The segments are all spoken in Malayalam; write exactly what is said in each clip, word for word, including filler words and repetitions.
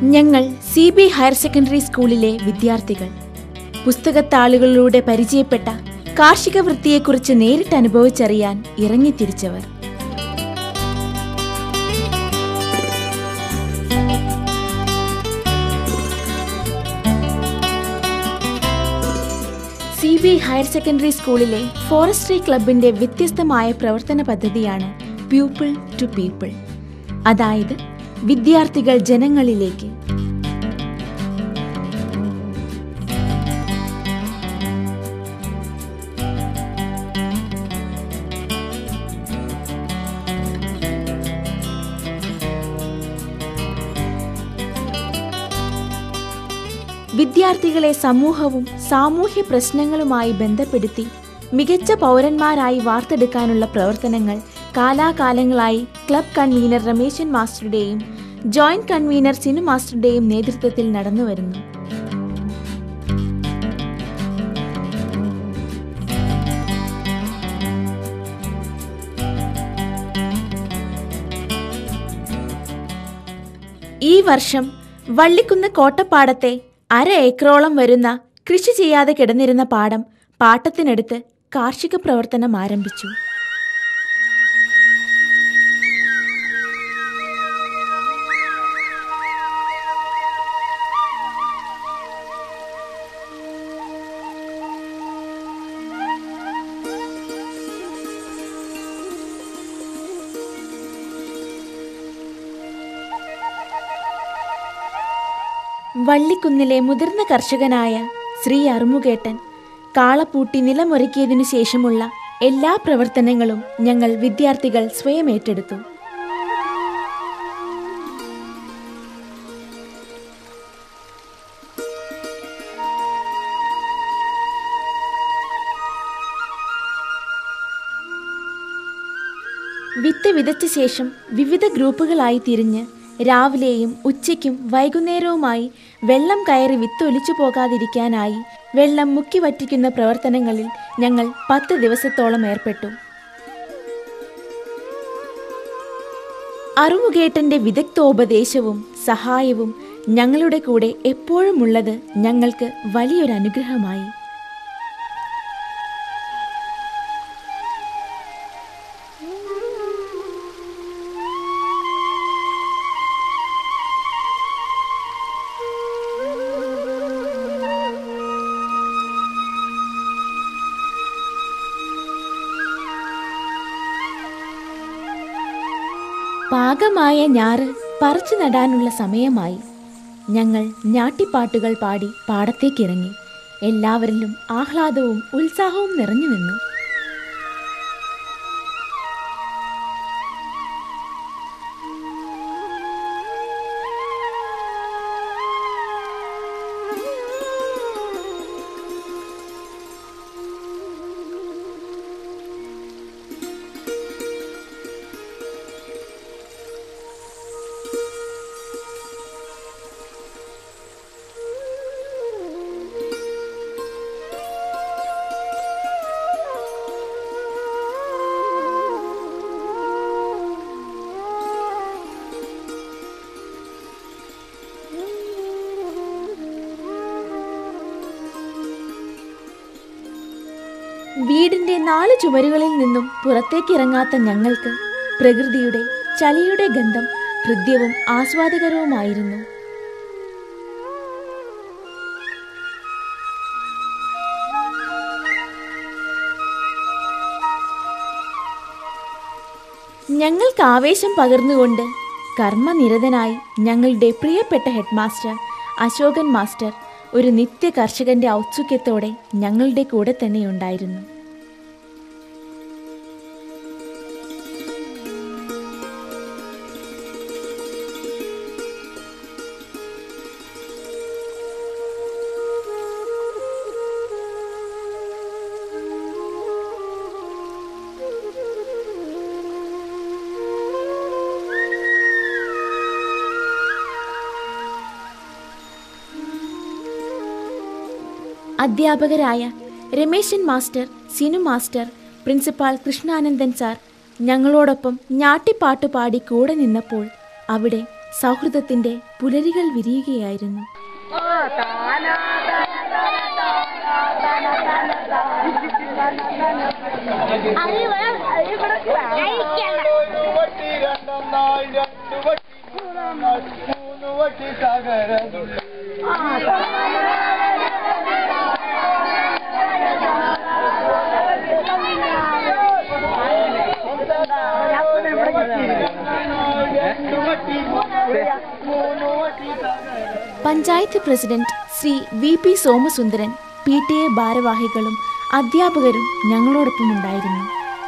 ഞങ്ങൾ സി ബി ഹയർ സെക്കൻഡറി സ്കൂളിലെ വിദ്യാർത്ഥികൾ പുസ്തകത്താളുകളിലൂടെ പരിചയപ്പെട്ട കാർഷിക വൃത്തിയെക്കുറിച്ച് നേരിട്ട് അനുഭവിച്ചറിയാൻ ഇറങ്ങിത്തിരിച്ചവർ. സി ബി ഹയർ സെക്കൻഡറി സ്കൂളിലെ ഫോറസ്ട്രി ക്ലബിന്റെ വ്യത്യസ്തമായ പ്രവർത്തന പദ്ധതിയാണ് പീപ്പിൾ ടു പീപ്പിൾ, അതായത് വിദ്യാർത്ഥികൾ ജനങ്ങളിലേക്ക്. വിദ്യാർത്ഥികളെ സമൂഹവും സാമൂഹ്യ പ്രശ്നങ്ങളുമായി ബന്ധപ്പെടുത്തി മികച്ച പൗരന്മാരായി വാർത്തെടുക്കാനുള്ള പ്രവർത്തനങ്ങൾ കാലാകാലങ്ങളായി ക്ലബ് കൺവീനർ രമേശൻ മാസ്റ്ററുടെയും ജോയിന്റ് കൺവീനർ സിനു മാസ്റ്ററുടെയും നേതൃത്വത്തിൽ നടന്നുവരുന്നു. ഈ വർഷം വള്ളിക്കുന്ന് കോട്ടപ്പാടത്തെ അര ഏക്കറോളം വരുന്ന കൃഷി ചെയ്യാതെ കിടന്നിരുന്ന പാടം പാട്ടത്തിനടുത്ത് കാർഷിക പ്രവർത്തനം ആരംഭിച്ചു. വള്ളിക്കുന്നിലെ മുതിർന്ന കർഷകനായ ശ്രീ അറുമുകേട്ടൻ കാളപ്പൂട്ടി നിലമൊരുക്കിയതിനു ശേഷമുള്ള എല്ലാ പ്രവർത്തനങ്ങളും ഞങ്ങൾ വിദ്യാർത്ഥികൾ സ്വയം ഏറ്റെടുത്തു. വിത്ത് വിതച്ച ശേഷം വിവിധ ഗ്രൂപ്പുകളായി തിരിഞ്ഞ് രാവിലെയും ഉച്ചയ്ക്കും വൈകുന്നേരവുമായി വെള്ളം കയറി വിത്ത് ഒലിച്ചു പോകാതിരിക്കാനായി വെള്ളം മുക്കി വറ്റിക്കുന്ന പ്രവർത്തനങ്ങളിൽ ഞങ്ങൾ പത്ത് ദിവസത്തോളം ഏർപ്പെട്ടു. അറുമുകേട്ടന്റെ വിദഗ്ധോപദേശവും സഹായവും ഞങ്ങളുടെ കൂടെ എപ്പോഴും ഉള്ളത് ഞങ്ങൾക്ക് വലിയൊരു അനുഗ്രഹമായി. പാകമായ ഞാറ് പറിച്ചു നടാനുള്ള സമയമായി. ഞങ്ങൾ ഞാട്ടിപ്പാട്ടുകൾ പാടി പാടത്തേക്കിറങ്ങി. എല്ലാവരിലും ആഹ്ലാദവും ഉത്സാഹവും നിറഞ്ഞു നിന്നു. വീടിന്റെ നാല് ചുമരുകളിൽ നിന്നും പുറത്തേക്കിറങ്ങാത്ത ഞങ്ങൾക്ക് പ്രകൃതിയുടെ ചളിയുടെ ഗന്ധം ഹൃദ്യവും ആസ്വാദകരവുമായിരുന്നു. ഞങ്ങൾക്ക് ആവേശം പകർന്നുകൊണ്ട് കർമ്മനിരതനായി ഞങ്ങളുടെ പ്രിയപ്പെട്ട ഹെഡ് മാസ്റ്റർ അശോകൻ മാസ്റ്റർ ഒരു നിത്യ കർഷകന്റെ ഔത്സുക്യത്തോടെ ഞങ്ങളുടെ കൂടെ തന്നെയുണ്ടായിരുന്നു. അധ്യാപകരായ Rameshan master, Sinu master, principal Krishnanandan sir ഞങ്ങളോടൊപ്പം ഞാട്ടിപ്പാട്ട് പാടി കൂടെ നിന്നപ്പോൾ അവിടെ സൗഹൃദത്തിന്റെ പുലരികൾ വിരിയുകയായിരുന്നു. Panchayat president Shri V P Somasundaran, P T A ഭാരവാഹികളും അധ്യാപകരും ഞങ്ങളോടൊപ്പം ഉണ്ടായിരുന്നു.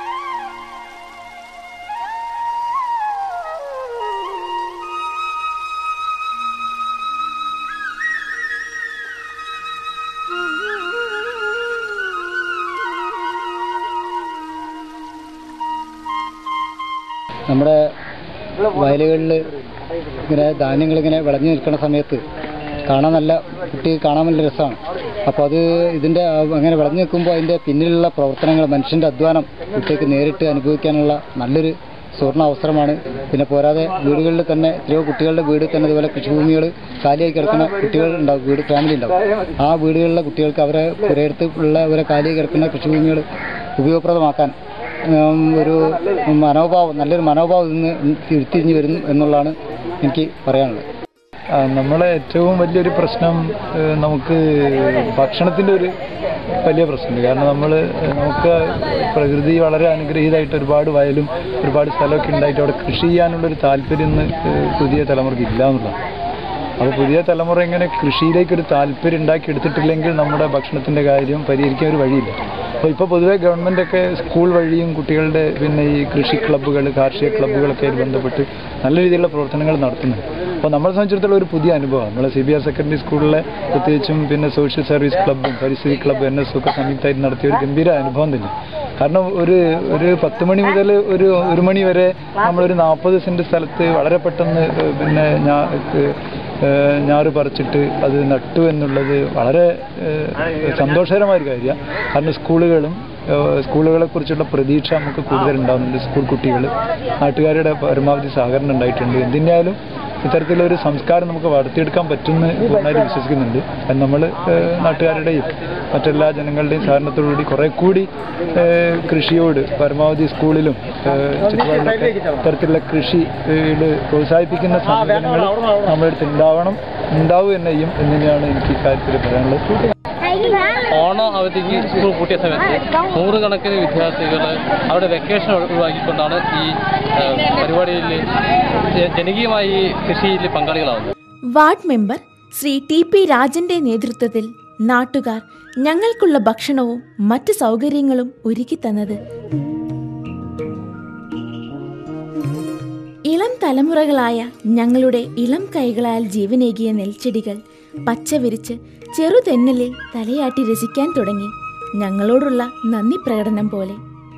നമ്മുടെ വയലുകളിൽ ഇങ്ങനെ ധാന്യങ്ങളിങ്ങനെ വിളഞ്ഞു നിൽക്കുന്ന സമയത്ത് കാണാൻ നല്ല കുട്ടിക്ക് കാണാൻ നല്ല രസമാണ്. അപ്പോൾ അത് ഇതിൻ്റെ അങ്ങനെ വിളഞ്ഞു നിൽക്കുമ്പോൾ അതിൻ്റെ പിന്നിലുള്ള പ്രവർത്തനങ്ങൾ, മനുഷ്യൻ്റെ അധ്വാനം കുട്ടിക്ക് നേരിട്ട് അനുഭവിക്കാനുള്ള നല്ലൊരു സുവർണ അവസരമാണ്. പിന്നെ പോരാതെ വീടുകളിൽ തന്നെ എത്രയോ കുട്ടികളുടെ വീട് തന്നെ ഇതുപോലെ കൃഷിഭൂമികൾ കാലിയായി കിടക്കുന്ന കുട്ടികൾ ഉണ്ടാവും, വീട് ഫാമിലി ഉണ്ടാവും. ആ വീടുകളിലെ കുട്ടികൾക്ക് അവരെ പുരയിടത്ത് ഉള്ള അവരെ കാലിയായി കിടക്കുന്ന കൃഷിഭൂമികൾ ഉപയോഗപ്രദമാക്കാൻ ഒരു മനോഭാവം, നല്ലൊരു മനോഭാവം ഇന്ന് തിരിഞ്ഞു വരുന്നു എന്നുള്ളതാണ് എനിക്ക് പറയാനുള്ളത്. നമ്മളെ ഏറ്റവും വലിയൊരു പ്രശ്നം നമുക്ക് ഭക്ഷണത്തിൻ്റെ ഒരു വലിയ പ്രശ്നമുണ്ട്. കാരണം നമ്മൾ നമുക്ക് പ്രകൃതി വളരെ അനുഗ്രഹീതമായിട്ട് ഒരുപാട് വയലും ഒരുപാട് സ്ഥലമൊക്കെ ഉണ്ടായിട്ട് അവിടെ കൃഷി ചെയ്യാനുള്ളൊരു താല്പര്യം ഇന്ന് പുതിയ തലമുറയ്ക്ക് ഇല്ല എന്നുള്ളതാണ്. അപ്പോൾ പുതിയ തലമുറ ഇങ്ങനെ കൃഷിയിലേക്കൊരു താല്പര്യം ഉണ്ടാക്കി എടുത്തിട്ടില്ലെങ്കിൽ നമ്മുടെ ഭക്ഷണത്തിൻ്റെ കാര്യം പരിഹരിക്കാൻ ഒരു വഴിയില്ല. അപ്പോൾ ഇപ്പോൾ പൊതുവേ ഗവൺമെൻറ്റൊക്കെ സ്കൂൾ വഴിയും കുട്ടികളുടെ പിന്നെ ഈ കൃഷി ക്ലബ്ബുകൾ, കാർഷിക ക്ലബ്ബുകളൊക്കെ ആയിട്ട് ബന്ധപ്പെട്ട് നല്ല രീതിയിലുള്ള പ്രവർത്തനങ്ങൾ നടത്തുന്നുണ്ട്. അപ്പോൾ നമ്മളെ സംബന്ധിച്ചിടത്തോളം ഒരു പുതിയ അനുഭവം. നമ്മളെ സി ബി എസ് സെക്കൻഡറി സ്കൂളിലെ പ്രത്യേകിച്ചും പിന്നെ സോഷ്യൽ സർവീസ് ക്ലബ്ബും പരിസ്ഥിതി ക്ലബ്ബ് എൻ എസ് ഒക്കെ സംയുക്തമായിട്ട് നടത്തിയ ഒരു ഗംഭീര അനുഭവം തന്നെ. കാരണം ഒരു ഒരു പത്ത് മണി മുതൽ ഒരു ഒരു മണി വരെ നമ്മളൊരു നാൽപ്പത് സെൻറ്റ് സ്ഥലത്ത് വളരെ പെട്ടെന്ന് പിന്നെ ഞാ ഞാറ് പറിച്ചിട്ട് അത് നട്ടു എന്നുള്ളത് വളരെ സന്തോഷകരമായൊരു കാര്യമാണ്. കാരണം സ്കൂളുകളും സ്കൂളുകളെ കുറിച്ചുള്ള പ്രതീക്ഷ നമുക്ക് കൂടുതലുണ്ടാകുന്നുണ്ട്. സ്കൂൾ കുട്ടികൾ, നാട്ടുകാരുടെ പരമാവധി സഹകരണം ഉണ്ടായിട്ടുണ്ട്. എന്തിനായാലും ഇത്തരത്തിലൊരു സംസ്കാരം നമുക്ക് വളർത്തിയെടുക്കാൻ പറ്റുമെന്ന് പൂർണ്ണമായിട്ട് വിശ്വസിക്കുന്നുണ്ട്. അത് നമ്മൾ നാട്ടുകാരുടെയും മറ്റെല്ലാ ജനങ്ങളുടെയും സഹകരണത്തോടുകൂടി കുറേ കൂടി കൃഷിയോട് പരമാവധി സ്കൂളിലും ചുറ്റുപാടിലൊക്കെ ഇത്തരത്തിലുള്ള കൃഷിയിൽ പ്രോത്സാഹിപ്പിക്കുന്ന സംവിധാനങ്ങൾ നമ്മുടെ അടുത്ത് ഉണ്ടാവണം, ഉണ്ടാവുക തന്നെ ചെയ്യും എന്നുതന്നെയാണ് എനിക്ക് ഇക്കാര്യത്തിൽ പറയാനുള്ളത്. ഓണം അവധിക്ക് സ്കൂൾ പൂട്ടിയ സമയത്ത് നൂറുകണക്കിന് വിദ്യാർത്ഥികൾ അവിടെ വെക്കേഷൻ ഒഴിവാക്കിക്കൊണ്ടാണ് ഈ പരിപാടിയിൽ ജനകീയമായി കൃഷിയിൽ പങ്കാളികളാവുന്നത്. Ward member Shri T P രാജന്റെ നേതൃത്വത്തിൽ നാട്ടുകാർ ഞങ്ങൾക്കുള്ള ഭക്ഷണവും മറ്റു സൗകര്യങ്ങളും ഒരുക്കി തന്നത് ഇളം തലമുറകളായ ഞങ്ങളുടെ ഇളം കൈകളാൽ ജീവനേകിയ നെൽച്ചെടികൾ പച്ചവിരിച്ച് ചെറുതെന്നലിൽ തലയാട്ടി രസിക്കാൻ തുടങ്ങി, ഞങ്ങളോടുള്ള നന്ദി പ്രകടനം പോലെ.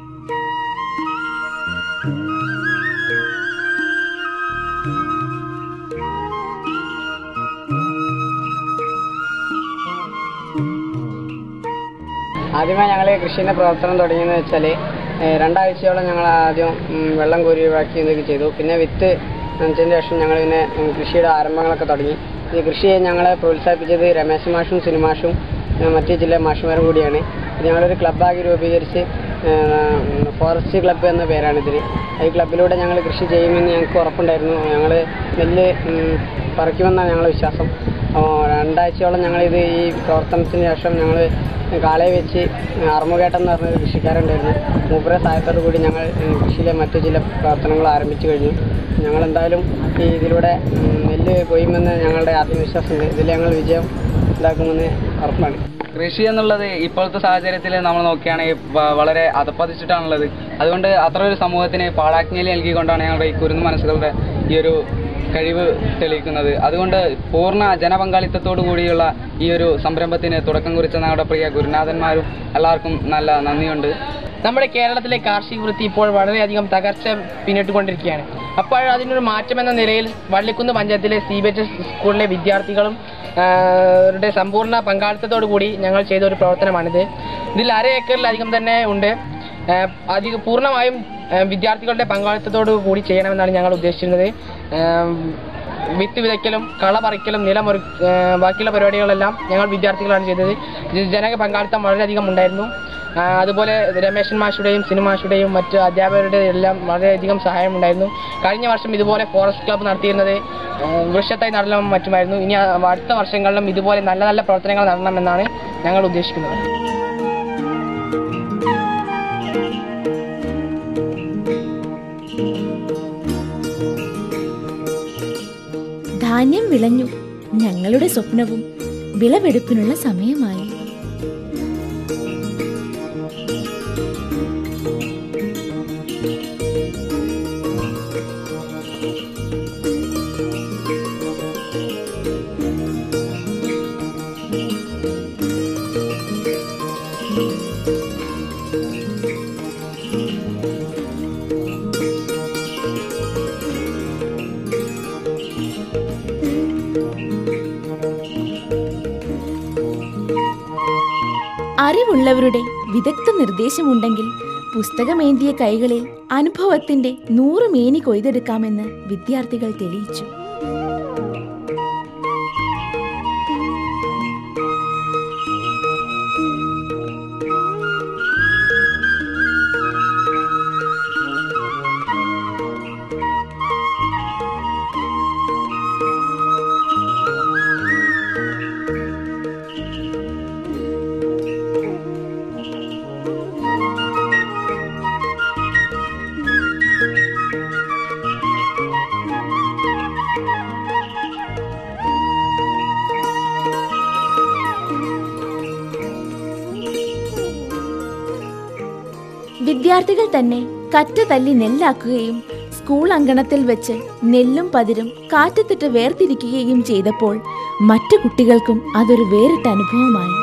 ആദ്യമായി ഞങ്ങൾ കൃഷിയുടെ പ്രവർത്തനം തുടങ്ങിയെന്ന് വെച്ചാൽ രണ്ടാഴ്ചയോളം ഞങ്ങൾ ആദ്യം വെള്ളം കോരി ഒഴിവാക്കി ഇതൊക്കെ ചെയ്തു. പിന്നെ വിത്ത് നനച്ചതിന് ശേഷം ഞങ്ങൾ പിന്നെ കൃഷിയുടെ ആരംഭങ്ങളൊക്കെ തുടങ്ങി. ഈ കൃഷിയെ ഞങ്ങളെ പ്രോത്സാഹിപ്പിച്ചത് രമേശ് മാഷും സിനിമാഷും മറ്റു ജില്ലാ മാഷുമാരും കൂടിയാണ്. ഞങ്ങളൊരു ക്ലബ്ബാക്കി രൂപീകരിച്ച് ഫോറസ്റ്റ് ക്ലബ്ബ് എന്ന പേരാണിതിൽ. ഈ ക്ലബ്ബിലൂടെ ഞങ്ങൾ കൃഷി ചെയ്യുമെന്ന് ഞങ്ങൾക്ക് ഉറപ്പുണ്ടായിരുന്നു. ഞങ്ങൾ നെല്ല് പറിക്കുമെന്നാണ് ഞങ്ങളുടെ വിശ്വാസം. രണ്ടാഴ്ചയോളം ഞങ്ങളിത് ഈ പ്രവർത്തനത്തിന് ശേഷം ഞങ്ങൾ കാളയെ വെച്ച് അറുമുകേട്ടൻ എന്ന് പറഞ്ഞൊരു കൃഷിക്കാരുണ്ടായിരുന്നു. മൂപ്പരെ സഹായത്തോടു കൂടി ഞങ്ങൾ കൃഷിയിലെ മറ്റു ചില പ്രവർത്തനങ്ങൾ ആരംഭിച്ചു കഴിഞ്ഞു. ഞങ്ങളെന്തായാലും ഈ ഇതിലൂടെ നെല്ല് കൊയ്യുമെന്ന് ഞങ്ങളുടെ ആത്മവിശ്വാസമുണ്ട്. ഇതിൽ ഞങ്ങൾ വിജയം ഉണ്ടാക്കുമെന്ന് ഉറപ്പാണ്. കൃഷി എന്നുള്ളത് ഇപ്പോഴത്തെ സാഹചര്യത്തിൽ നമ്മൾ നോക്കുകയാണെങ്കിൽ വളരെ അധപ്പതിച്ചിട്ടാണുള്ളത്. അതുകൊണ്ട് അത്ര ഒരു സമൂഹത്തിന് പാഴാജ്ഞലി നൽകിക്കൊണ്ടാണ് ഞങ്ങളുടെ ഈ കുരുന്നു മനസ്സുകളുടെ ഈ ഒരു കഴിവ് തെളിയിക്കുന്നത്. അതുകൊണ്ട് പൂർണ്ണ ജനപങ്കാളിത്തത്തോടു കൂടിയുള്ള ഈ ഒരു സംരംഭത്തിന് തുടക്കം കുറിച്ച ഞങ്ങളുടെ പ്രിയ ഗുരുനാഥന്മാരും എല്ലാവർക്കും നല്ല നന്ദിയുണ്ട്. നമ്മുടെ കേരളത്തിലെ കാർഷിക വൃത്തി ഇപ്പോൾ വളരെയധികം തകർച്ച പിന്നിട്ടുകൊണ്ടിരിക്കുകയാണ്. അപ്പോൾ അതിനൊരു മാറ്റമെന്ന നിലയിൽ വള്ളിക്കുന്ന് പഞ്ചായത്തിലെ സി ബി എച്ച് എസ് സ്കൂളിലെ വിദ്യാർത്ഥികളും രുടെ സമ്പൂർണ്ണ പങ്കാളിത്തത്തോടു കൂടി ഞങ്ങൾ ചെയ്ത ഒരു പ്രവർത്തനമാണിത്. ഇതിൽ അര ഏക്കറിലധികം തന്നെ ഉണ്ട്. അധികം പൂർണ്ണമായും വിദ്യാർത്ഥികളുടെ പങ്കാളിത്തത്തോടു കൂടി ചെയ്യണമെന്നാണ് ഞങ്ങൾ ഉദ്ദേശിച്ചിരുന്നത്. വിത്ത് വിതയ്ക്കലും കള പറിക്കലും നിലമൊരു ബാക്കിയുള്ള പരിപാടികളെല്ലാം ഞങ്ങൾ വിദ്യാർത്ഥികളാണ് ചെയ്തത്. ജനക പങ്കാളിത്തം വളരെയധികം ഉണ്ടായിരുന്നു. അതുപോലെ രമേശൻ മാഷുടെയും സിനിമാഷുടെയും മറ്റ് അധ്യാപകരുടെയും എല്ലാം വളരെയധികം സഹായമുണ്ടായിരുന്നു. കഴിഞ്ഞ വർഷം ഇതുപോലെ ഫോറസ്റ്റ് ക്ലബ്ബ് നടത്തിയിരുന്നത് വൃക്ഷത്തൈ നടലും മറ്റുമായിരുന്നു. ഇനി അടുത്ത വർഷങ്ങളിലും ഇതുപോലെ നല്ല നല്ല പ്രവർത്തനങ്ങൾ നടത്തണമെന്നാണ് ഞങ്ങൾ ഉദ്ദേശിക്കുന്നത്. ധാന്യം വിളഞ്ഞു, ഞങ്ങളുടെ സ്വപ്നവും വിളവെടുപ്പിനുള്ള സമയമായി. അറിവുള്ളവരുടെ വിദഗ്ധ നിർദ്ദേശമുണ്ടെങ്കിൽ പുസ്തകമേന്തിയ കൈകളിൽ അനുഭവത്തിന്റെ നൂറ് മേനി കൊയ്തെടുക്കാമെന്ന് വിദ്യാർത്ഥികൾ തെളിയിച്ചു. വിദ്യാർത്ഥികൾ തന്നെ കറ്റ തല്ലി നെല്ലാക്കുകയും സ്കൂൾ അങ്കണത്തിൽ വെച്ച് നെല്ലും പതിരും കാറ്റത്തിട്ട് വേർതിരിക്കുകയും ചെയ്തപ്പോൾ മറ്റു കുട്ടികൾക്കും അതൊരു വേറിട്ട അനുഭവമായി.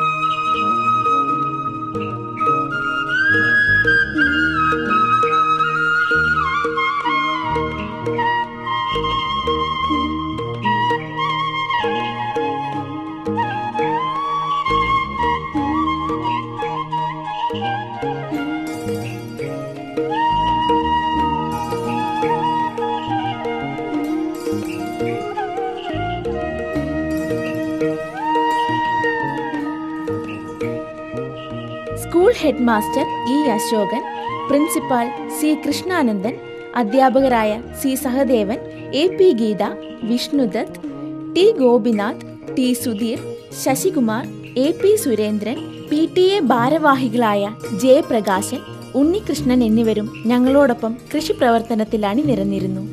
School head master E Ashokan, principal C Krishnanandan, അധ്യാപകരായ C Sahadevan, A P Geetha, Vishnudath, T Gopinath, T Sudheer, Sasikumar, A P Surendran, P T A ഭാരവാഹികളായ ജയപ്രകാശൻ, ഉണ്ണികൃഷ്ണൻ എന്നിവരും ഞങ്ങളോടൊപ്പം കൃഷിപ്രവർത്തനത്തിൽ അണിനിരന്നിരുന്നു.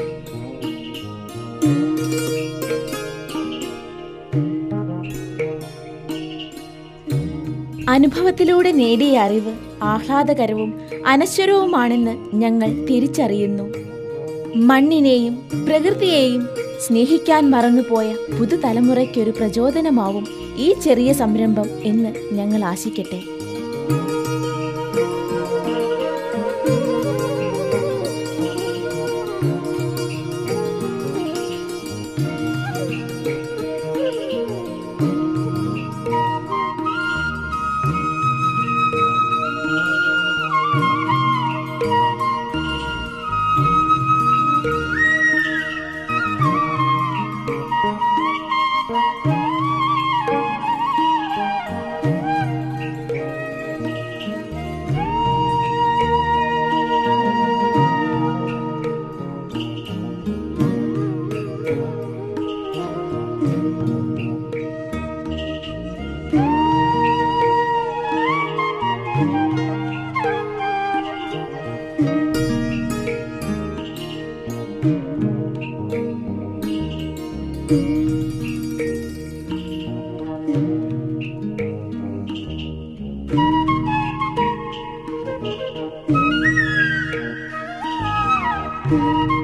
അനുഭവത്തിലൂടെ നേടിയ അറിവ് ആഹ്ലാദകരവും അനശ്വരവുമാണെന്ന് ഞങ്ങൾ തിരിച്ചറിയുന്നു. മണ്ണിനെയും പ്രകൃതിയെയും സ്നേഹിക്കാൻ മറന്നുപോയ പുതുതലമുറയ്ക്കൊരു പ്രചോദനമാവും ഈ ചെറിയ സംരംഭം എന്ന് ഞങ്ങൾ ആശിക്കട്ടെ. Thank you.